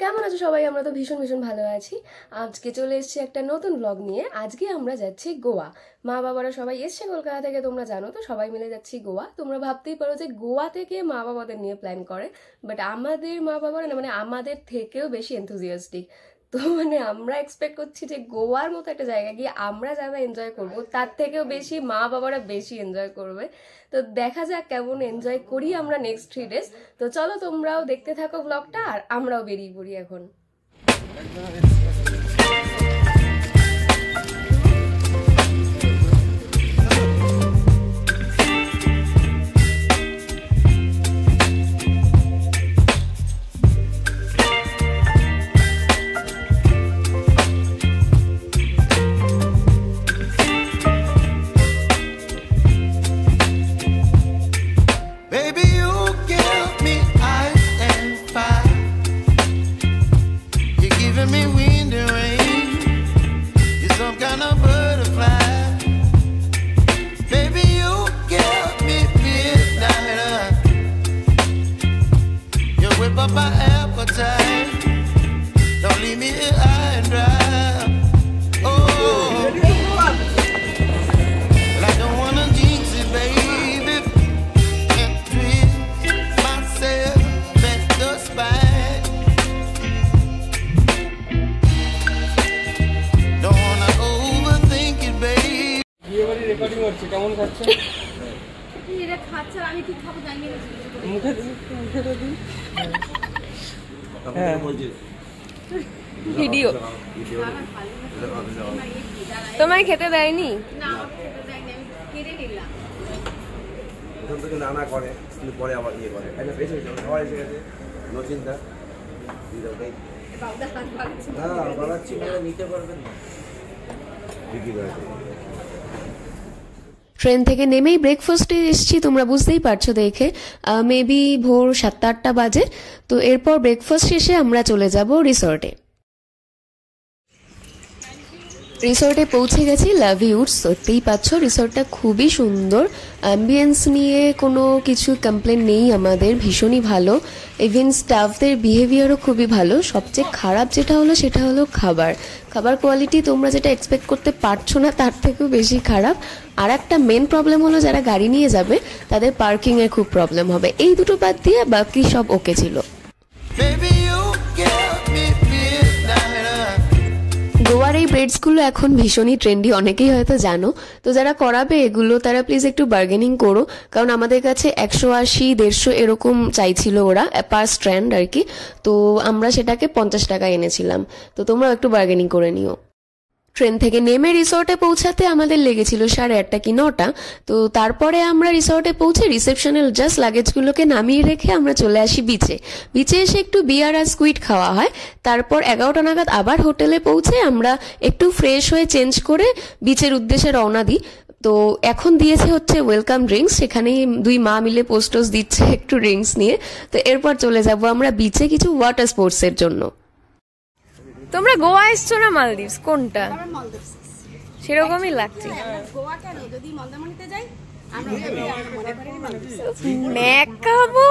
কেমন আছো সবাই? আমরা তো ভীষণ ভীষণ ভালো আছি। আজকে চলে এসেছি একটা নতুন ব্লগ নিয়ে। আজকে আমরা যাচ্ছি গোয়া। মা বাবারা সবাই এসছে কলকাতা থেকে, তোমরা জানো তো, সবাই মিলে যাচ্ছি গোয়া। তোমরা ভাবতেই পারো যে গোয়া থেকে মা বাবাদের নিয়ে প্ল্যান করে, বাট আমাদের মা বাবারা না, মানে আমাদের থেকেও বেশি এনথুজিয়াস্টিক। তো মানে আমরা এক্সপেক্ট করছি যে গোয়ার মতো একটা জায়গায় গিয়ে আমরা যারা এনজয় করবো তার থেকেও বেশি মা বাবারা বেশি এনজয় করবে। তো দেখা যাক কেমন এনজয় করি আমরা নেক্সট 3 days। তো চলো তোমরাও দেখতে থাকো ব্লগটা, আর আমরাও বেরিয়ে পড়ি এখন। কেমন খাচ্ছে? এটা খাচ্ছে, আমি কি খাবো জানি না। মুখে তো দিই। হ্যাঁ ভিডিও তোমায় খেতে দেয়নি? না, খেতে দেয়নি, আমি কেড়ে নিলাম। প্রথম থেকে নানা করে, কিন্তু পরে আবার ইয়ে করে। এটা বেশি হয়েছে, সবাই এসে গেছে, নো চিন্তা। না বাড়াচ্ছি বলে নিতে পারবেন না, ঠিকই রয়েছে। ট্রেন থেকে নেমেই ব্রেকফাস্টে এসেছি, তোমরা বুঝতেই পারছো দেখে। মেবি ভোর 7-8টা বাজে। তো এরপর ব্রেকফাস্ট শেষে আমরা চলে যাব রিসর্টে। রিসর্টে পৌঁছে গেছি লাভ ইউডস। সত্যিই পাচ্ছ রিসর্টটা খুবই সুন্দর, অ্যাম্বিয়েন্স নিয়ে কোনো কিছু কমপ্লেন নেই আমাদের, ভীষণই ভালো। ইভেন স্টাফদের বিহেভিয়ারও খুবই ভালো। সবচেয়ে খারাপ যেটা হলো সেটা হলো খাবার কোয়ালিটি তোমরা যেটা এক্সপেক্ট করতে পারছো না তার থেকেও বেশি খারাপ। আর একটা মেন প্রবলেম হলো যারা গাড়ি নিয়ে যাবে তাদের পার্কিংয়ের খুব প্রবলেম হবে। এই দুটো বাদ দিয়ে বাকি সব ওকে ছিল। গোয়ার এই ব্রেডসগুলো এখন ভীষণই ট্রেন্ডি, অনেকেই হয়তো জানো। তো যারা করাবে এগুলো তারা প্লিজ একটু বার্গেনিং করো, কারণ আমাদের কাছে 180-150 এরকম চাইছিল ওরা পার স্ট্র্যান্ড আর কি। তো আমরা সেটাকে 50 টাকা এনেছিলাম। তো তোমরা একটু বার্গেনিং করে নিও। ট্রেন থেকে নেমে রিসর্টে পৌঁছাতে আমাদের লেগেছিল 8:30 কি 9টা। তো তারপরে আমরা রিসর্টে পৌঁছে রিসেপশনের জাস্ট লাগেজগুলোকে নামিয়ে রেখে আমরা চলে আসি বিচে এসে একটু বিয়ার আর স্কুইড খাওয়া হয়। তারপর 11টা নাগাদ আবার হোটেলে পৌঁছে আমরা একটু ফ্রেশ হয়ে চেঞ্জ করে বিচের উদ্দেশ্যে রওনা দিই। তো এখন দিয়েছে হচ্ছে ওয়েলকাম ড্রিঙ্কস, সেখানেই দুই মা মিলে পোস্টস দিচ্ছে একটু ড্রিঙ্কস নিয়ে। তো এরপর চলে যাব আমরা বিচে কিছু ওয়াটার স্পোর্টসের জন্য। তোমরা গোয়া এসছো না মালদ্বীপস, কোনটা? সেরকমই লাগছে। গোয়া কেন, যদি মন্দারমণিতে যাই আমরা মেকাবো।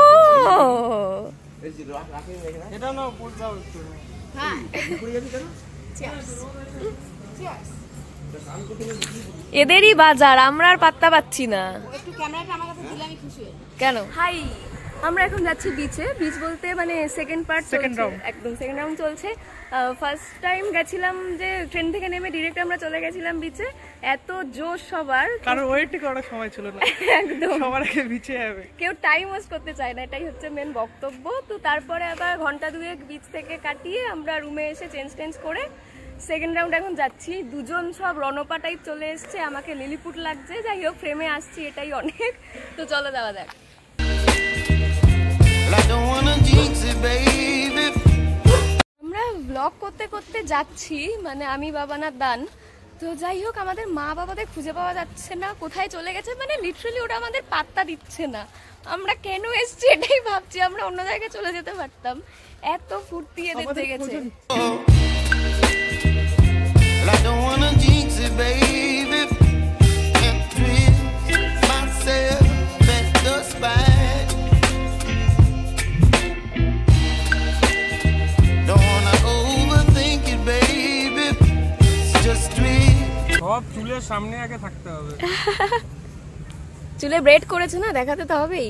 এটা না পড় যাও একটু। হ্যাঁ, এদেরই বাজার, আমরা আর পাত্তা পাচ্ছি না। একটু ক্যামেরাটা আমার কাছে দিলে আমি খুশি হই। কেন? হাই, আমরা এখন যাচ্ছি বিচে। বিচ বলতে মানে সেকেন্ড রাউন্ড, একদম সেকেন্ড রাউন্ড চলছে। ফার্স্ট টাইম গেছিলাম যে ট্রেন থেকে নেমে ডিরেক্ট আমরা চলে গেছিলাম বিচে। এত জোশ সবার, কারণ ওয়েট করার সময় ছিল না, একদম সবার আগে বিচে যাবে, কেউ টাইম ওয়েস্ট করতে চায় না, এটাই হচ্ছে মেন বক্তব্য। তো তারপরে আবার ঘন্টা 2 বিচ থেকে কাটিয়ে আমরা রুমে এসে চেঞ্জ করে সেকেন্ড রাউন্ড এখন যাচ্ছি। দুজন সব রনপা টাইপ চলে এসছে, আমাকে লিলিপুট লাগছে। যাই হোক, ফ্রেমে আসছি, এটাই অনেক। তো চলো যাওয়া যাক। আমরা ব্লগ করতে করতে যাচ্ছি, মানে আমি বাবানা দান। তো যাই হোক, আমাদের মা বাবাদের খুঁজে পাওয়া যাচ্ছে না, কোথায় চলে গেছে, মানে লিটারালি ওরা আমাদের পাত্তা দিচ্ছে না। আমরা কেন এসছি এটাই ভাবছি, আমরা অন্য জায়গায় চলে যেতে পারতাম। এত ফুর্তি এদের জেগেছে। Don't সব চুলের সামনে আগে থাকতে হবে। চুলে ব্রেড করেছে না, দেখাতে তো হবেই।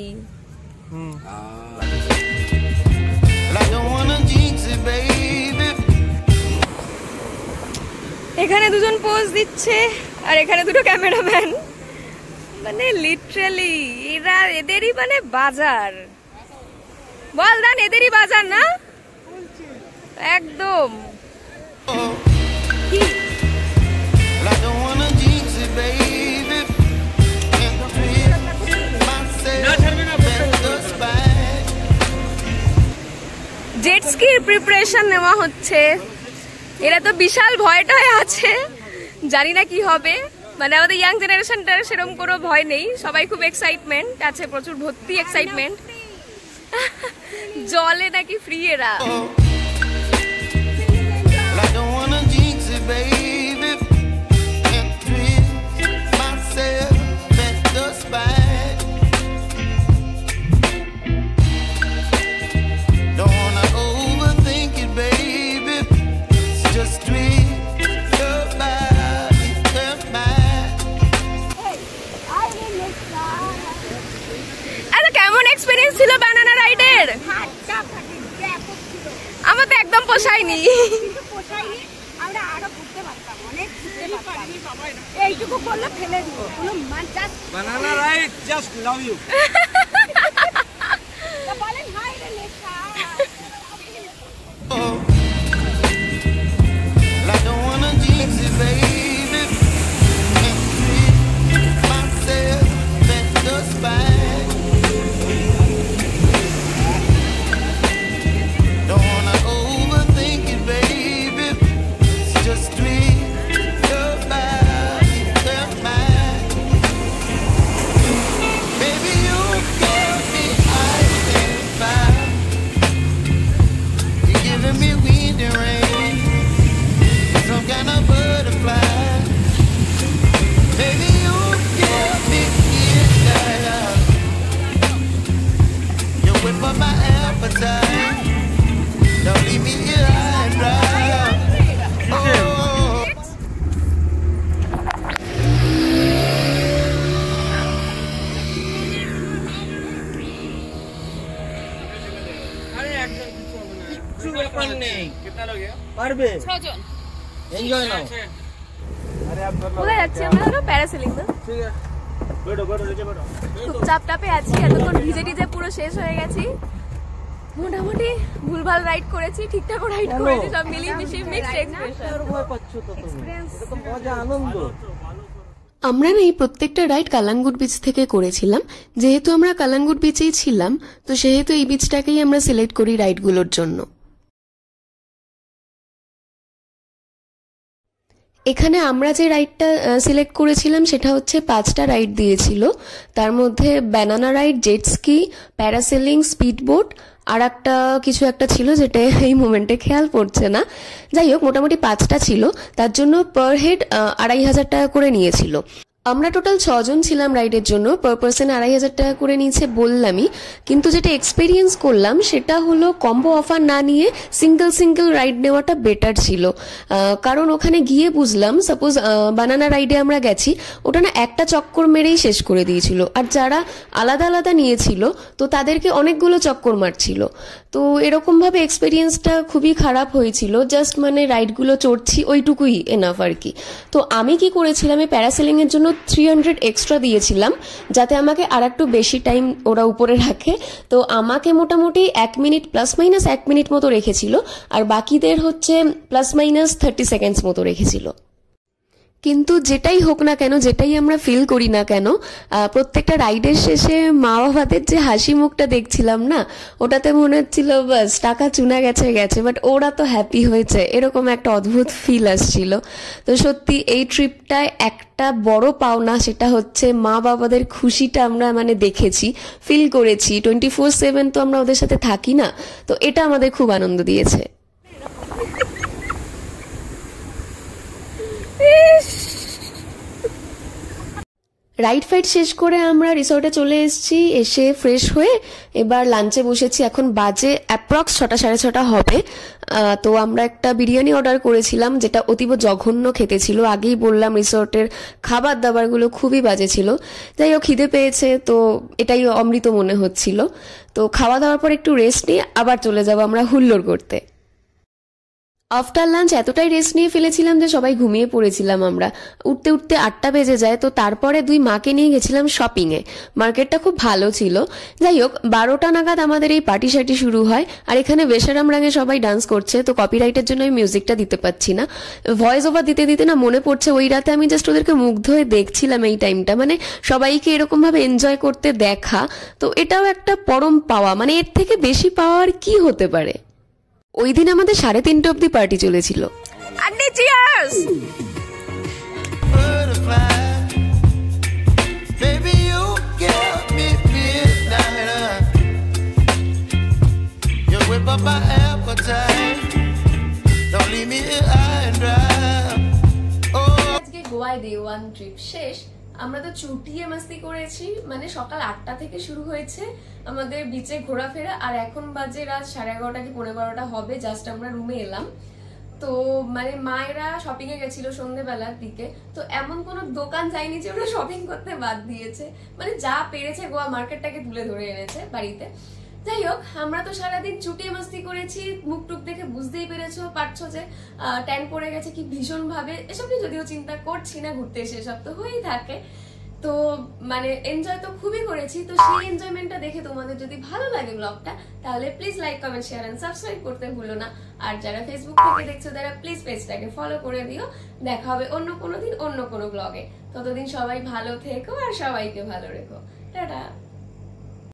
এখানে দুজন পোজ দিচ্ছে আর এখানে দুটো ক্যামেরাম্যান, মানে লিটারালি এরা এদেরই মানে বাজার, বল দান এদেরই বাজার না একদম। জেট স্কির প্রিপারেশন নেওয়া হচ্ছে, এরা তো বিশাল ভয়টায় আছে, জানি না কি হবে। মানে আমাদের ইয়াং জেনারেশনটার সেরকম কোনো ভয় নেই, সবাই খুব এক্সাইটমেন্ট আছে, প্রচুর ভর্তি এক্সাইটমেন্ট। জলে নাকি ফ্রি এরা। কেমন এক্সপেরিয়েন্স ছিল বানানা রাইডের? আমার তো একদম পোষায়নি। এইটুকু করলে ফেলে দিব। Banana ride just love you. বলেন হাই রে লেখা। পারবে 6 জন এনজয় নাও। কোথায় যাচ্ছি আমরা? প্যারাসেলিং না? ঠিক আছে, বেড়ো বেড়ো নিচে বেড়ো। খুব চাপটাপে আছি, এতক্ষণ ভিজে টিজে পুরো শেষ হয়ে গেছি। মোটামুটি ভুলভাল রাইড করেছি, ঠিকঠাক রাইড করেছি, সব মিলিয়ে মিশিয়ে মিক্সড এক্সপ্রেশন। ভয় পাচ্ছ তো তুমি? এটা তো মজা, আনন্দ। আমরা না এই প্রত্যেকটা রাইড কালাঙ্গুট বিচ থেকে করেছিলাম। যেহেতু আমরা কালাঙ্গুট বিচেই ছিলাম, তো সেহেতু এই বিচটাকেই আমরা সিলেক্ট করি রাইডগুলোর জন্য। এখানে আমরা যে রাইডটা সিলেক্ট করেছিলাম সেটা হচ্ছে 5টা রাইড দিয়েছিল, তার মধ্যে banana ride, jet ski, parasailing, speed boat আর কিছু একটা ছিল যেটা এই মোমেন্টে খেয়াল পড়ছে না। যাই হোক, মোটামুটি 5টা ছিল, তার জন্য পার হেড 2500 টাকা করে নিয়েছিল। আমরা টোটাল 6 জন ছিলাম রাইডের জন্য, পার পার্সন 2500 টাকা করে নিয়েছে বললামই, কিন্তু যেটা এক্সপেরিয়েন্স করলাম সেটা হলো কম্বো অফার না নিয়ে সিঙ্গেল রাইড নেওয়াটা বেটার ছিল। কারণ ওখানে গিয়ে বুঝলাম, সাপোজ বানানা রাইডে আমরা গেছি, ওটা না একটা চক্কর মেরেই শেষ করে দিয়েছিল, আর যারা আলাদা আলাদা নিয়েছিল তো তাদেরকে অনেকগুলো চক্কর মারছিল। তো এরকম ভাবে এক্সপেরিয়েন্সটা খুবই খারাপ হয়েছিল। জাস্ট মানে রাইডগুলো চড়ছি ওইটুকুই এনাফ আর কি। তো আমি কি করেছিলাম, এই প্যারাসেলিং এর জন্য 300 এক্সট্রা দিয়েছিলাম, যাতে আমাকে আর একটু বেশি টাইম ওরা উপরে রাখে। তো আমাকে মোটামুটি 1 মিনিট প্লাস মাইনাস 1 মিনিট মতো রেখেছিল, আর বাকিদের হচ্ছে প্লাস মাইনাস 30 সেকেন্ডস মতো রেখেছিল। কিন্তু যেটাই হোক না কেন, যেটাই আমরা ফিল করি না কেন, প্রত্যেকটা রাইডের শেষে মা বাবাদের যে হাসি মুখটা দেখছিলাম না, ওটাতে মনে হচ্ছিল বাস টাকা চুনা গেছে, বাট ওরা তো হ্যাপি হয়েছে, এরকম একটা অদ্ভুত ফিল আসছিল। তো সত্যি এই ট্রিপটায় একটা বড় পাওনা, সেটা হচ্ছে মা বাবাদের খুশিটা আমরা মানে দেখেছি, ফিল করেছি। 24/7 তো আমরা ওদের সাথে থাকি না, তো এটা আমাদের খুব আনন্দ দিয়েছে। রাইড ফাইড শেষ করে আমরা রিসোর্টে চলে এসেছি, এসে ফ্রেশ হয়ে এবার লাঞ্চে বসেছি। এখন বাজে অ্যাপ্রক্স 6টা 6:30 হবে। তো আমরা একটা বিরিয়ানি অর্ডার করেছিলাম, যেটা অতীব জঘন্য খেতে ছিল। আগেই বললাম রিসোর্টের খাবার দাবারগুলো খুবই বাজে ছিল। যাই হোক, খিদে পেয়েছে, তো এটাই অমৃত মনে হচ্ছিল। তো খাওয়া দাওয়ার পর একটু রেস্ট নিয়ে আবার চলে যাবো আমরা হুল্লোড় করতে। আফটার লাঞ্চ এতটাই রেস্ট নিয়ে ফেলেছিলাম যে সবাই ঘুমিয়ে পড়েছিলাম আমরা। উঠতে উঠতে 8টা বেজে যায়। তো তারপরে দুই মাকে নিয়ে গেছিলাম শপিংয়ে। মার্কেটটা খুব ভালো ছিল। যাই হোক, 12টা নাগাদ আমাদের এই পার্টি শার্টি শুরু হয়। আর এখানে বেশারাম রাঙে সবাই ডান্স করছে, তো কপিরাইটের জন্য আমি মিউজিকটা দিতে পাচ্ছি না। ভয়েস ওভার দিতে দিতে না মনে পড়ছে ওই রাতে আমি জাস্ট ওদেরকে মুগ্ধ হয়ে দেখছিলাম এই টাইমটা, মানে সবাইকে এরকম ভাবে এনজয় করতে দেখা। তো এটাও একটা পরম পাওয়া, মানে এর থেকে বেশি পাওয়ার কি হতে পারে। ওই দিন আমাদের 3:30 অব্দি পার্টি চলেছিল। Aunty cheers. Baby, you give me midnight. You whip up my appetite. Don't leave me here high and dry. Oh. আজকে গোয়ায় ডে 1 ট্রিপ শেষ। আমরা তো চুটিয়ে মাস্তি করেছি, মানে সকাল 8টা থেকে শুরু হয়েছে আমাদের বিচে ঘোরাফেরা। আর এখন বাজে রাত 11:30 কি 12:15 হবে, জাস্ট আমরা রুমে এলাম। তো মানে মায়েরা শপিং এ গেছিল সন্ধ্যেবেলার দিকে, তো এমন কোনো দোকান যায়নি যে ওরা শপিং করতে বাদ দিয়েছে, মানে যা পেরেছে গোয়া মার্কেটটাকে তুলে ধরে এনেছে বাড়িতে। যাই হোক, আমরা তো সারাদিন চুটিয়ে মাস্তি করেছি। মুখ টুক দেখে বুঝতেই পারছো যে ট্যান পড়ে গেছে কি ভীষণ ভাবে। এসব নিয়ে যদিও চিন্তা করছি না, ঘুরতে এসে এসব তো হয়েই থাকে। তো মানে এনজয় তো খুবই করেছি। তো সেই এনজয়মেন্টটা দেখে তোমাদের যদি ভালো লাগে ব্লগটা, তাহলে please like, comment, share and subscribe করতে ভুলো না। আর যারা ফেসবুক থেকে দেখছো তারা প্লিজ পেজটাকে ফলো করে দিও। দেখা হবে অন্য কোনো দিন অন্য কোনো ব্লগে। ততদিন সবাই ভালো থেকো আর সবাইকে ভালো রেখো। টাটা।